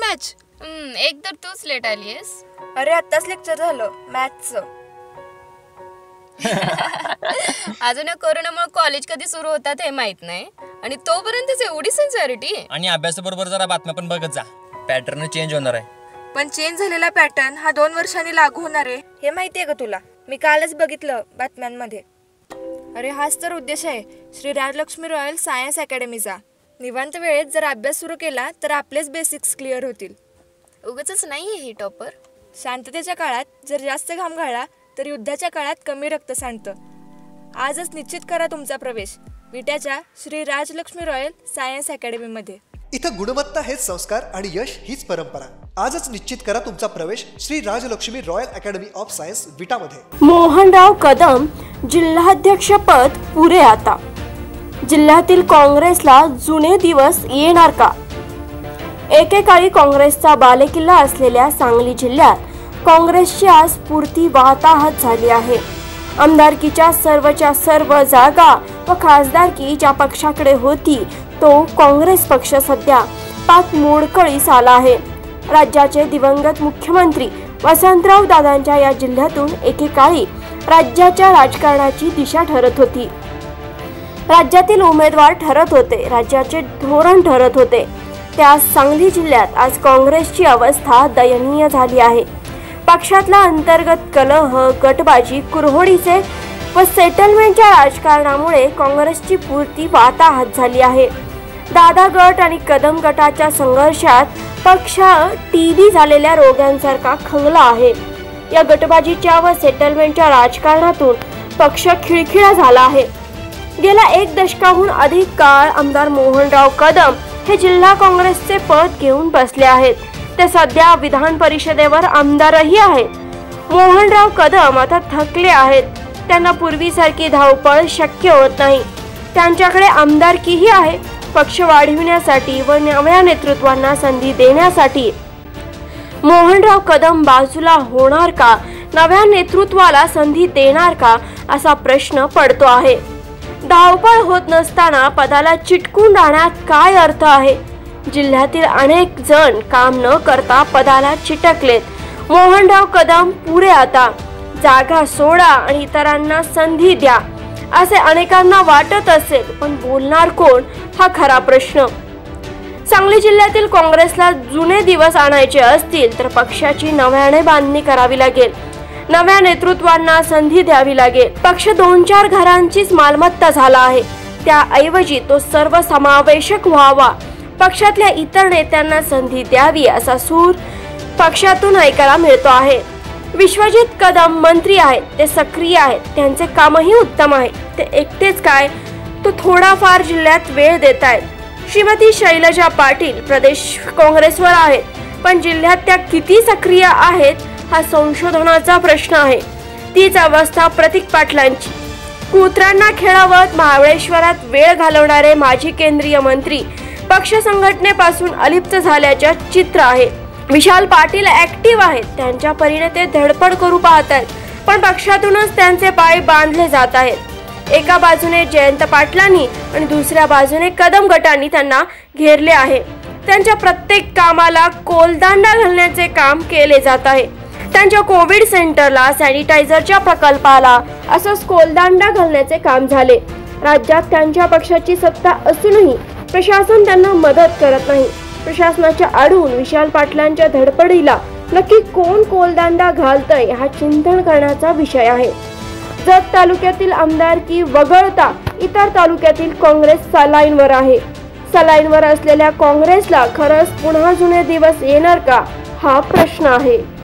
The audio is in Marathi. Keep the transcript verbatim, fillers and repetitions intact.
मॅच? एक तर तूच लेट आलीयस. अरे आत्ताच लेक्चर झालं मॅथ्सचं. अजून कोरोनामुळे कॉलेज कधी सुरू होतात हे माहित नाही आणि तोपर्यंतच एवढी सिन्सिअरिटी. आणि अभ्यासाबरोबर जरा बातम्या पण बघत जा, पॅटर्न चेंज होणार आहे. पण चेंज झालेला पॅटर्न हा दोन वर्षांनी लागू होणार आहे हे माहितीये का तुला? मी कालच बघितलं बातम्यांमध्ये. अरे हाच तर उद्देश आहे श्री राजलक्ष्मी रॉयल सायन्स अकॅडमीचा. निवांत वेळेत जर अभ्यास सुरू केला तर आपलेच बेसिक्स क्लिअर होतील. उगाचच नाहीये ही टॉपर. शांततेच्या काळात जर जास्त घाम गाळला तर युद्धाच्या काळात कमी रक्त सांडतं. आजच निश्चित करा तुमचा प्रवेश विट्याच्या श्री राजलक्ष्मी रॉयल सायन्स अकॅडमीमध्ये. इथं गुणवत्ता हेच संस्कार आणि यश हीच परंपरा. आजच निश्चित करा तुमचा प्रवेश Shri Rajalakshmi royal academy of science विटामध्ये. मोहनराव कदम जिल्हाध्यक्ष पद पुरे आता. जिल्ह्यातील काँग्रेसला जुने दिवस येणार का? एकेकाळी काँग्रेसचा बालेकिल्ला असलेल्या सांगली जिल्ह्यात काँग्रेसची आज स्फूर्ती वाताहत झाली आहे. आमदारकीच्या सर्वच्या सर्व जागा व खासदारकी ज्या पक्षाकडे होती तो काँग्रेस पक्ष सध्या पाक मोडकळीस आला आहे. राज्याचे दिवंगत मुख्यमंत्री वसंतराव दादांच्या या जिल्ह्यातून एकेकाळी राज्याच्या राजकारणाची दिशा ठरत होती. राज्यातील उमेदवार ठरत होते, राज्याचे धोरण ठरत होते. त्या सांगली जिल्ह्यात आज काँग्रेसची अवस्था दयनीय झाली आहे. पक्षातला अंतर्गत कलह, गटबाजी, कुरहोडीचे व सेटलमेंटच्या राजकारणामुळे काँग्रेसची पूर्ती वाताहत झाली आहे. दादा गट आणि कदम गटाच्या संघर्षात पक्ष टीबी झालेल्या रोग्यांसारखा खंगला आहे. या गटबाजीच्या व सेटलमेंटच्या राजकारणातून पक्ष खिळखिळा झाला आहे. गेल्या एक दशकाहून अधिक काळ आमदार मोहनराव कदम हे जिल्हा काँग्रेसचे पद घेऊन बसले आहेत. ते सध्या विधान परिषदेवर आमदारही आहेत. मोहनराव कदम आता थकले आहेत. त्यांना पूर्वीसारखी धावपळ शक्य होत नाही. त्यांच्याकडे आमदारकीही आहे. पक्ष वाढविण्यासाठी व नव्या नेतृत्वांना संधी देण्यासाठी मोहनराव कदम बाजूला होणार का? नव्या नेतृत्वाला संधी देणार का असा प्रश्न पडतो आहे. धावपळ होत नसताना पदाला चिटकून राहण्यात काय अर्थ आहे? जिल्ह्यातील अनेक जण काम न करता पदाला चिटकलेत. मोहनराव कदम पुरे आता. जागा सोडा आणि इतरांना संधी द्या असे अनेकांना वाटत असेल, पण बोलणार कोण हा खरा प्रश्न. सांगली जिल्ह्यातील काँग्रेसला जुने दिवस आणायचे असतील तर पक्षाची नव्याने बांधणी करावी लागेल. नव्या नेतृत्वांना संधी द्यावी लागेल. पक्ष दोन चार घरांचीच मालमत्ता झाला आहे. त्याऐवजी तो सर्वसमावेशक व्हावा. पक्षातल्या इतर नेत्यांना संधी द्यावी असा सूर पक्षातून ऐकायला मिळतो आहे. विश्वजीत कदम मंत्री आहेत, ते सक्रिय आहेत, त्यांचे कामही उत्तम आहे. ते एकटेच काय, तो थोडाफार जिल्ह्यात वेळ देत आहेत. श्रीमती शैलजा पाटील प्रदेश काँग्रेसवर आहेत, पण जिल्ह्यात त्या किती सक्रिय आहेत हा संशोधनाचा प्रश्न आहे. तीच अवस्था प्रतीक पाटलांची. कुत्र्यांना खेळवत महाबळेश्वरात वेळ घालवणारे माजी केंद्रीय मंत्री पक्ष संघटनेपासून अलिप्त झाल्याचे चित्र आहे. विशाल पाटील ऍक्टिव्ह आहेत, त्यांच्या परीने ते धडपड करू पाहत आहेत, पण पक्षातूनच त्यांचे पाय बांधले जात आहेत. एका बाजूने जयंत पाटलांनी आणि दुसऱ्या बाजूने कदम गटांनी त्यांना घेरले आहे. त्यांच्या प्रत्येक कामाला कोलदांडा घालण्याचे काम केले जात आहे. त्यांच्या कोविड सेंटरला, सॅनिटायझरच्या प्रकल्पाला असंच कोलदांडा घालण्याचे काम झाले. राज्यात त्यांच्या पक्षाची सत्ता असूनही प्रशासन त्यांना मदत करत नाही. प्रशासनाच्या आडून विशाल पाटलांच्या धडपडीला नक्की कोण कोलदांडा घालतय हा चिंतन करण्याचा विषय आहे. जत तालुक्यातील आमदारकी वगळता इतर तालुक्यातील काँग्रेस सलाईनवर आहे. सलाईनवर असलेल्या काँग्रेसला खरंच पुन्हा जुने दिवस येणार का हा प्रश्न आहे.